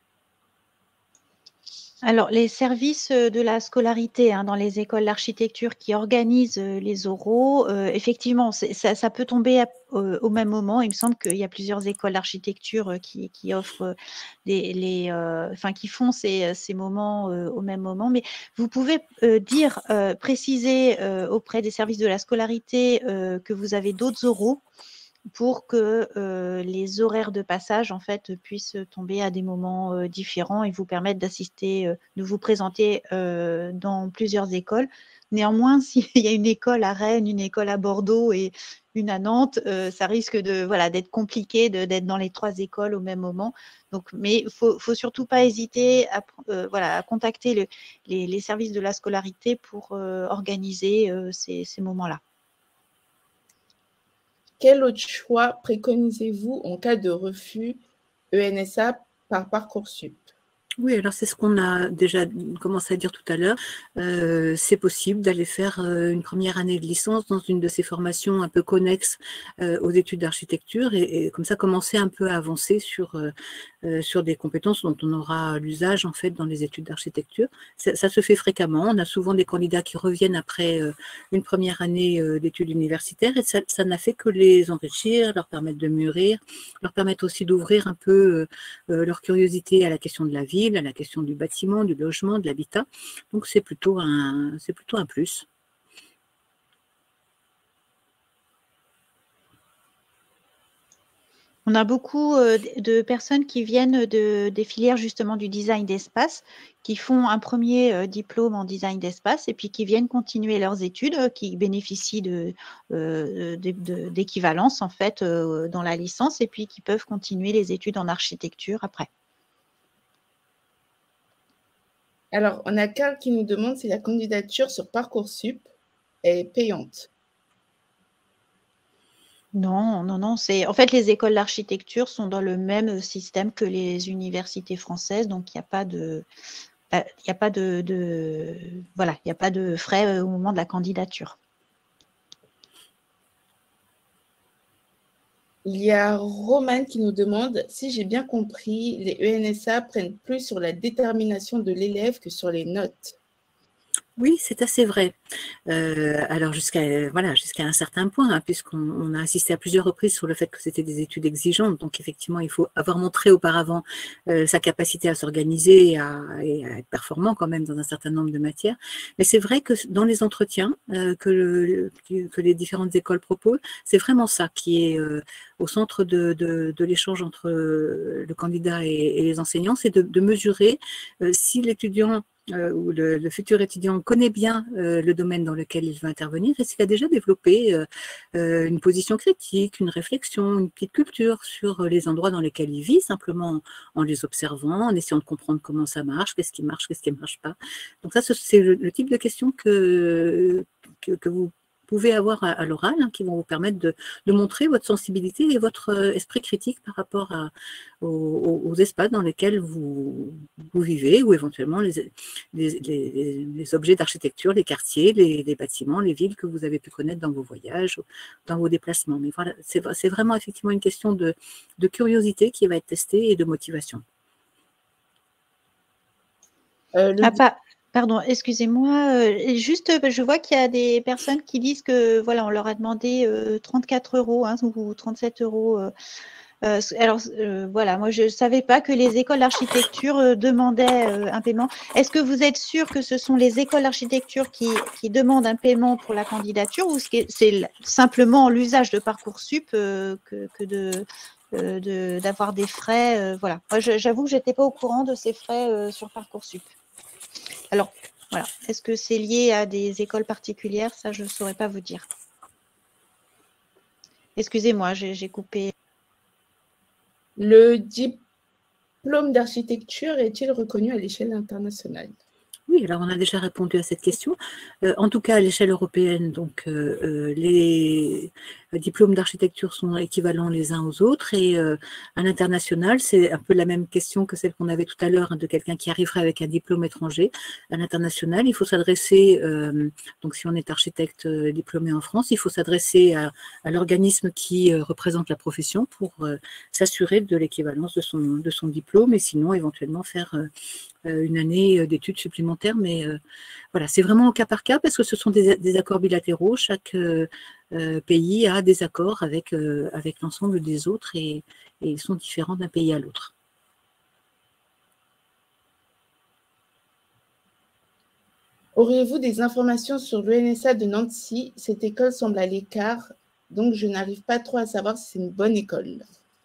Alors, les services de la scolarité dans les écoles d'architecture qui organisent les oraux, effectivement, ça peut tomber au même moment. Il me semble qu'il y a plusieurs écoles d'architecture qui offrent qui font ces moments au même moment. Mais vous pouvez préciser auprès des services de la scolarité que vous avez d'autres oraux pour que les horaires de passage en fait puissent tomber à des moments différents et vous permettre de vous présenter dans plusieurs écoles. Néanmoins, s'il y a une école à Rennes, une école à Bordeaux et une à Nantes, ça risque d'être compliqué d'être dans les 3 écoles au même moment. Donc, mais il faut surtout pas hésiter à contacter les services de la scolarité pour organiser ces moments-là. Quel autre choix préconisez-vous en cas de refus ENSA par Parcoursup? Oui, alors c'est ce qu'on a déjà commencé à dire tout à l'heure. C'est possible d'aller faire une première année de licence dans une de ces formations un peu connexes aux études d'architecture et comme ça commencer un peu à avancer sur des compétences dont on aura l'usage en fait dans les études d'architecture. Ça se fait fréquemment. On a souvent des candidats qui reviennent après une première année d'études universitaires et ça n'a fait que les enrichir, leur permettre de mûrir, leur permettre aussi d'ouvrir un peu leur curiosité à la question de la vie, à la question du bâtiment, du logement, de l'habitat. Donc, c'est plutôt un plus. On a beaucoup de personnes qui viennent des filières justement du design d'espace, qui font un premier diplôme en design d'espace et puis qui viennent continuer leurs études, qui bénéficient d'équivalence en fait dans la licence et puis qui peuvent continuer les études en architecture après. Alors, on a Carl qui nous demande si la candidature sur Parcoursup est payante. Non. En fait, les écoles d'architecture sont dans le même système que les universités françaises, donc il n'y a pas de frais au moment de la candidature. Il y a Roman qui nous demande si j'ai bien compris, les ENSA prennent plus sur la détermination de l'élève que sur les notes. Oui, c'est assez vrai. Alors jusqu'à un certain point, puisqu'on a assisté à plusieurs reprises sur le fait que c'était des études exigeantes. Donc effectivement, il faut avoir montré auparavant sa capacité à s'organiser et à être performant quand même dans un certain nombre de matières. Mais c'est vrai que dans les entretiens que les différentes écoles proposent, c'est vraiment ça qui est au centre de l'échange entre le candidat et les enseignants, c'est de mesurer si l'étudiant où le futur étudiant connaît bien le domaine dans lequel il va intervenir et s'il a déjà développé une position critique, une réflexion, une petite culture sur les endroits dans lesquels il vit, simplement en les observant, en essayant de comprendre comment ça marche, qu'est-ce qui marche pas. Donc ça, c'est le type de questions que vous pouvez avoir à l'oral, qui vont vous permettre de montrer votre sensibilité et votre esprit critique par rapport aux espaces dans lesquels vous vivez ou éventuellement les objets d'architecture, les quartiers, les bâtiments, les villes que vous avez pu connaître dans vos voyages, dans vos déplacements. Mais voilà, c'est vraiment effectivement une question de curiosité qui va être testée et de motivation. Pardon, excusez-moi. Juste, je vois qu'il y a des personnes qui disent que voilà, on leur a demandé 34 € ou 37 € Voilà, moi je ne savais pas que les écoles d'architecture demandaient un paiement. Est-ce que vous êtes sûr que ce sont les écoles d'architecture qui demandent un paiement pour la candidature ou c'est simplement l'usage de Parcoursup d'avoir des frais voilà. Moi, j'avoue que je n'étais pas au courant de ces frais sur Parcoursup. Alors, voilà. Est-ce que c'est lié à des écoles particulières? Ça, je ne saurais pas vous dire. Excusez-moi, j'ai coupé. Le diplôme d'architecture est-il reconnu à l'échelle internationale? Oui, alors on a déjà répondu à cette question. En tout cas, à l'échelle européenne, donc les diplômes d'architecture sont équivalents les uns aux autres et à l'international, c'est un peu la même question que celle qu'on avait tout à l'heure hein, de quelqu'un qui arriverait avec un diplôme étranger. À l'international, il faut s'adresser, donc si on est architecte diplômé en France, il faut s'adresser à l'organisme qui représente la profession pour s'assurer de l'équivalence de son diplôme et sinon éventuellement faire une année d'études supplémentaires, mais voilà, c'est vraiment au cas par cas parce que ce sont des accords bilatéraux. Chaque pays a des accords avec l'ensemble des autres et ils sont différents d'un pays à l'autre. Auriez-vous des informations sur l'ENSA de Nancy? Cette école semble à l'écart, donc je n'arrive pas trop à savoir si c'est une bonne école.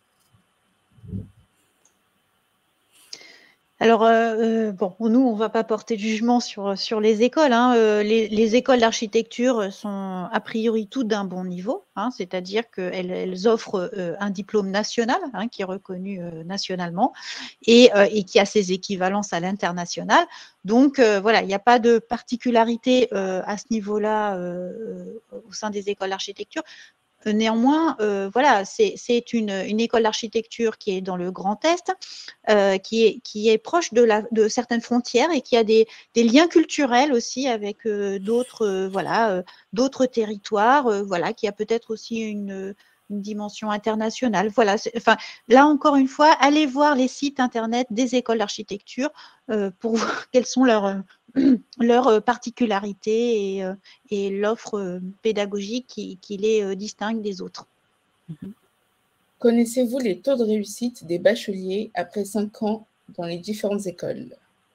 Alors, bon, nous, on ne va pas porter de jugement sur les écoles. Hein. Les écoles d'architecture sont a priori toutes d'un bon niveau, hein, c'est-à-dire qu'elles offrent un diplôme national hein, qui est reconnu nationalement et qui a ses équivalences à l'international. Donc, voilà, il n'y a pas de particularité à ce niveau-là au sein des écoles d'architecture. Néanmoins, voilà, c'est une école d'architecture qui est dans le Grand Est, qui est proche de certaines frontières et qui a des liens culturels aussi avec d'autres territoires, voilà, qui a peut-être aussi une dimension internationale. Voilà, enfin, là encore une fois, allez voir les sites internet des écoles d'architecture pour voir quelles sont leurs particularités et l'offre pédagogique qui les distingue des autres. Connaissez-vous les taux de réussite des bacheliers après 5 ans dans les différentes écoles?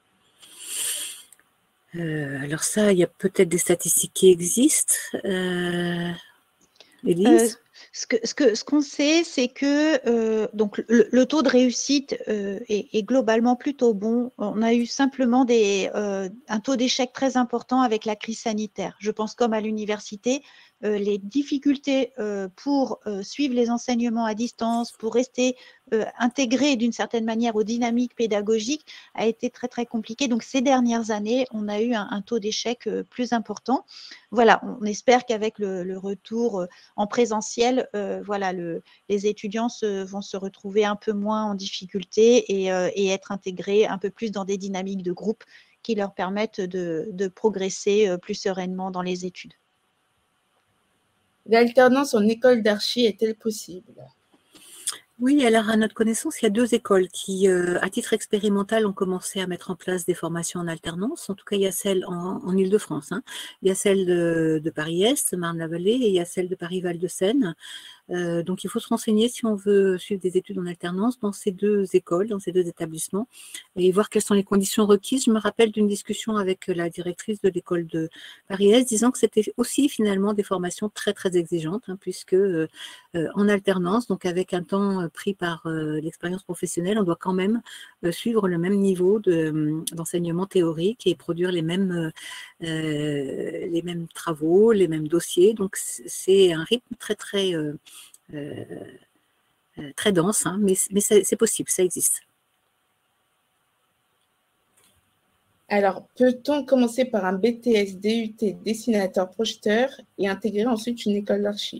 Alors ça, il y a peut-être des statistiques qui existent. Élise? Ce qu'on sait, c'est que donc le taux de réussite est globalement plutôt bon. On a eu simplement un taux d'échec très important avec la crise sanitaire. Je pense comme à l'université, les difficultés pour suivre les enseignements à distance, pour rester intégré d'une certaine manière aux dynamiques pédagogiques a été très très compliqué. Donc ces dernières années, on a eu un taux d'échec plus important. Voilà, on espère qu'avec le retour en présentiel, voilà, les étudiants vont se retrouver un peu moins en difficulté et être intégrés un peu plus dans des dynamiques de groupe qui leur permettent de progresser plus sereinement dans les études. L'alternance en école d'archi est-elle possible? Oui, alors à notre connaissance, il y a 2 écoles qui, à titre expérimental, ont commencé à mettre en place des formations en alternance. En tout cas, il y a celle en Île-de-France. Hein. Il y a celle de Paris-Est, Marne-la-Vallée, et il y a celle de Paris-Val-de-Seine. Donc, il faut se renseigner si on veut suivre des études en alternance dans ces 2 écoles, dans ces 2 établissements, et voir quelles sont les conditions requises. Je me rappelle d'une discussion avec la directrice de l'école de Paris-Est, disant que c'était aussi finalement des formations très, très exigeantes, hein, puisque en alternance, donc avec un temps pris par l'expérience professionnelle, on doit quand même suivre le même niveau d'enseignement théorique et produire les mêmes travaux, les mêmes dossiers. Donc, c'est un rythme très, très très dense, hein, mais c'est possible, ça existe. Alors, peut-on commencer par un BTS, DUT, dessinateur, projeteur et intégrer ensuite une école d'archi?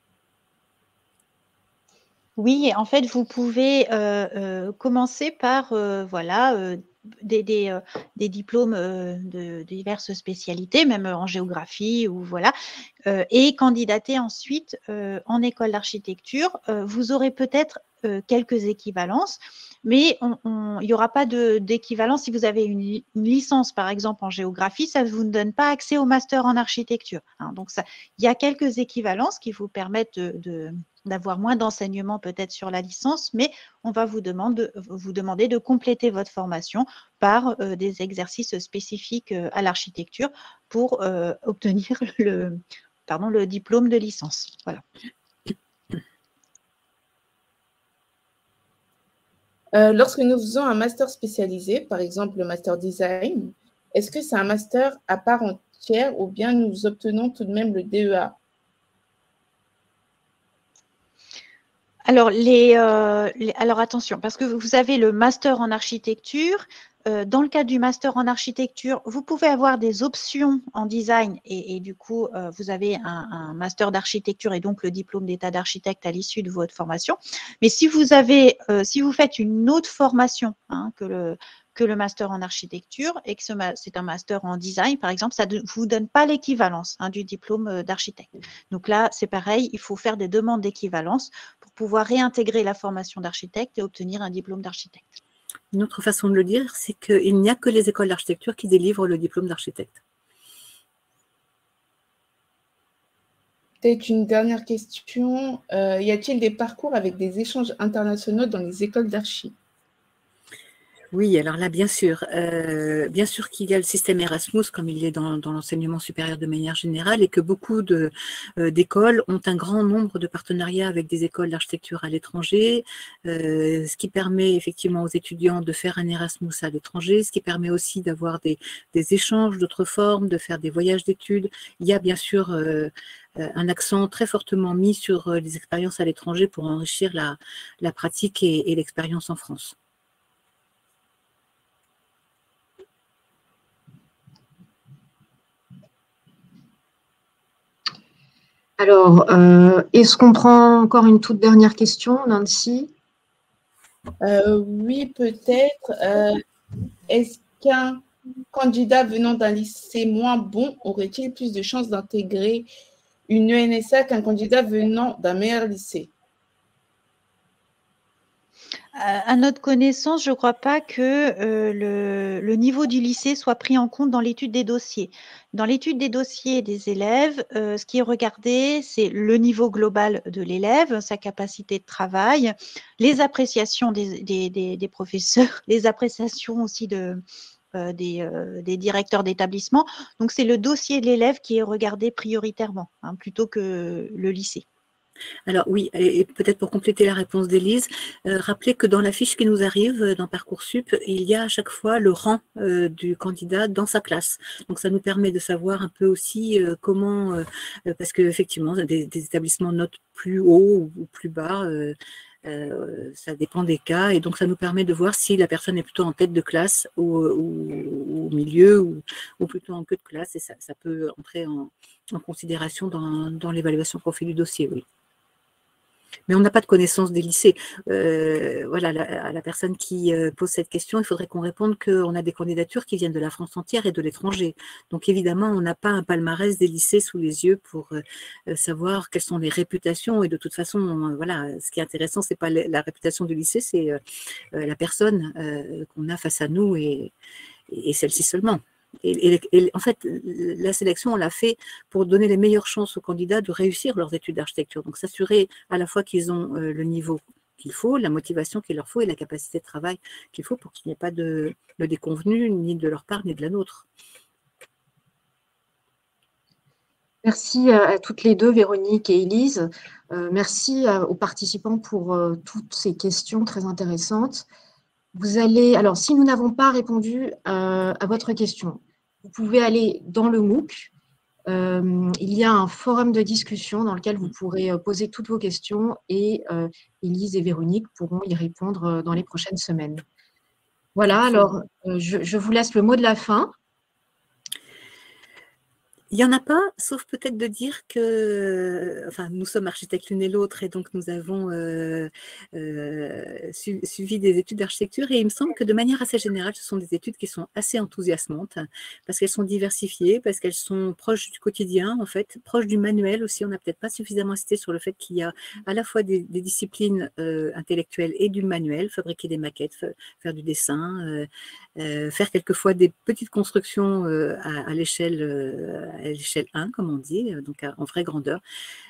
Oui, en fait, vous pouvez commencer par voilà, des diplômes de diverses spécialités, même en géographie ou voilà, et candidater ensuite en école d'architecture. Vous aurez peut-être quelques équivalences, mais il n'y aura pas d'équivalence si vous avez une licence, par exemple, en géographie, ça ne vous donne pas accès au master en architecture. Hein. Donc, il y a quelques équivalences qui vous permettent d'avoir moins d'enseignements peut-être sur la licence, mais on va vous demander de compléter votre formation par des exercices spécifiques à l'architecture pour obtenir le diplôme de licence. Voilà. Lorsque nous faisons un master spécialisé, par exemple le master design, est-ce que c'est un master à part entière ou bien nous obtenons tout de même le DEA? Alors, alors attention, parce que vous avez le master en architecture. Dans le cadre du master en architecture, vous pouvez avoir des options en design et du coup, vous avez un master d'architecture et donc le diplôme d'état d'architecte à l'issue de votre formation. Mais si vous faites une autre formation que le master en architecture et que c'est un master en design, par exemple, ça ne vous donne pas l'équivalence du diplôme d'architecte. Donc là, c'est pareil, il faut faire des demandes d'équivalence pour pouvoir réintégrer la formation d'architecte et obtenir un diplôme d'architecte. Une autre façon de le dire, c'est qu'il n'y a que les écoles d'architecture qui délivrent le diplôme d'architecte. Peut-être une dernière question. Y a-t-il des parcours avec des échanges internationaux dans les écoles d'archi? Oui, alors là, bien sûr qu'il y a le système Erasmus, comme il est dans l'enseignement supérieur de manière générale, et que beaucoup d'écoles ont un grand nombre de partenariats avec des écoles d'architecture à l'étranger, ce qui permet effectivement aux étudiants de faire un Erasmus à l'étranger, ce qui permet aussi d'avoir des échanges d'autres formes, de faire des voyages d'études. Il y a bien sûr un accent très fortement mis sur les expériences à l'étranger pour enrichir la pratique et l'expérience en France. Alors, est-ce qu'on prend encore une toute dernière question, Nancy? Oui, peut-être. Est-ce qu'un candidat venant d'un lycée moins bon aurait-il plus de chances d'intégrer une ENSA qu'un candidat venant d'un meilleur lycée? À notre connaissance, je ne crois pas que le niveau du lycée soit pris en compte dans l'étude des dossiers. Dans l'étude des dossiers des élèves, ce qui est regardé, c'est le niveau global de l'élève, sa capacité de travail, les appréciations des professeurs, les appréciations aussi des directeurs d'établissement. Donc, c'est le dossier de l'élève qui est regardé prioritairement, plutôt que le lycée. Alors oui, et peut-être pour compléter la réponse d'Élise, rappelez que dans la fiche qui nous arrive dans Parcoursup, il y a à chaque fois le rang du candidat dans sa classe. Donc ça nous permet de savoir un peu aussi comment, parce qu'effectivement, des établissements notent plus haut ou plus bas, ça dépend des cas, et donc ça nous permet de voir si la personne est plutôt en tête de classe ou au milieu ou plutôt en queue de classe, et ça peut entrer en considération dans l'évaluation qu'on fait du dossier, oui. Mais on n'a pas de connaissance des lycées. Voilà, à la personne qui pose cette question, il faudrait qu'on réponde qu'on a des candidatures qui viennent de la France entière et de l'étranger. Donc évidemment, on n'a pas un palmarès des lycées sous les yeux pour savoir quelles sont les réputations. Et de toute façon, voilà, ce qui est intéressant, c'est pas la réputation du lycée, c'est la personne qu'on a face à nous et celle-ci seulement. Et en fait, la sélection, on l'a fait pour donner les meilleures chances aux candidats de réussir leurs études d'architecture. Donc, s'assurer à la fois qu'ils ont le niveau qu'il faut, la motivation qu'il leur faut et la capacité de travail qu'il faut pour qu'il n'y ait pas de déconvenus, ni de leur part, ni de la nôtre. Merci à toutes les deux, Véronique et Élise. Merci aux participants pour toutes ces questions très intéressantes. Vous allez, alors, si nous n'avons pas répondu à votre question, vous pouvez aller dans le MOOC. Il y a un forum de discussion dans lequel vous pourrez poser toutes vos questions et Élise et Véronique pourront y répondre dans les prochaines semaines. Voilà, alors je vous laisse le mot de la fin. Il n'y en a pas, sauf peut-être de dire que, enfin, nous sommes architectes l'une et l'autre, et donc nous avons suivi des études d'architecture, et il me semble que de manière assez générale, ce sont des études qui sont assez enthousiasmantes, parce qu'elles sont diversifiées, parce qu'elles sont proches du quotidien, en fait, proches du manuel aussi. On n'a peut-être pas suffisamment insisté sur le fait qu'il y a à la fois des disciplines intellectuelles et du manuel, fabriquer des maquettes, faire du dessin, faire quelquefois des petites constructions à l'échelle 1, comme on dit, donc en vraie grandeur.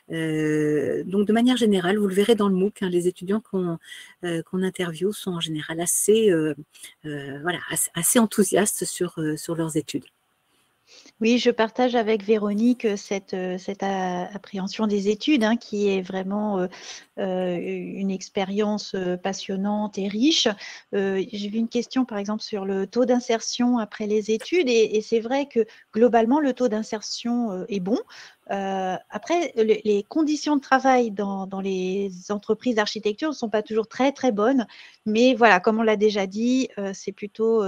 Donc, de manière générale, vous le verrez dans le MOOC, hein, les étudiants qu'on interviewe sont en général assez, voilà, assez enthousiastes sur leurs études. Oui, je partage avec Véronique cette appréhension des études, hein, qui est vraiment une expérience passionnante et riche. J'ai vu une question, par exemple, sur le taux d'insertion après les études, et c'est vrai que globalement, le taux d'insertion est bon. Après, les conditions de travail dans les entreprises d'architecture ne sont pas toujours très, très bonnes. Mais voilà, comme on l'a déjà dit, c'est plutôt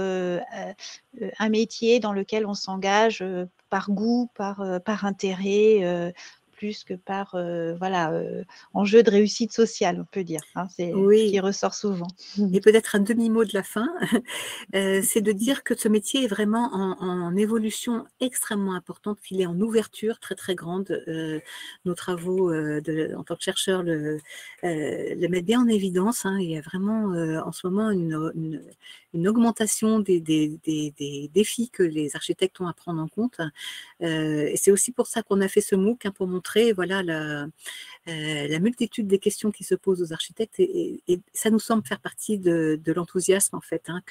un métier dans lequel on s'engage par goût, par intérêt, plus que par voilà, enjeu de réussite sociale, on peut dire. Hein, c'est ce qui ressort souvent. Et peut-être un demi-mot de la fin, c'est de dire que ce métier est vraiment en évolution extrêmement importante, qu'il est en ouverture très très grande. Nos travaux en tant que chercheurs le mettent bien en évidence, hein. Il y a vraiment en ce moment une augmentation des défis que les architectes ont à prendre en compte. Et c'est aussi pour ça qu'on a fait ce MOOC, hein, pour montrer voilà, la multitude des questions qui se posent aux architectes, et ça nous semble faire partie de l'enthousiasme, en fait, hein,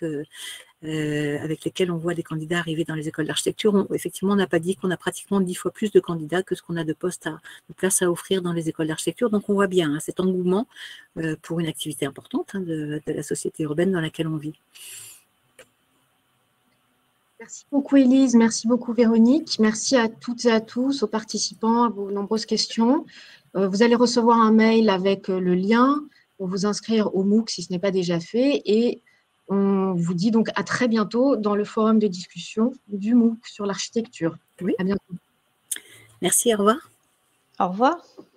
avec lesquels on voit des candidats arriver dans les écoles d'architecture. Effectivement, on n'a pas dit qu'on a pratiquement 10 fois plus de candidats que ce qu'on a de postes, de places à offrir dans les écoles d'architecture. Donc, on voit bien, hein, cet engouement pour une activité importante, hein, de la société urbaine dans laquelle on vit. Merci beaucoup, Élise. Merci beaucoup, Véronique. Merci à toutes et à tous, aux participants, à vos nombreuses questions. Vous allez recevoir un mail avec le lien pour vous inscrire au MOOC si ce n'est pas déjà fait. Et on vous dit donc à très bientôt dans le forum de discussion du MOOC sur l'architecture. Oui. À bientôt. Merci, au revoir. Au revoir.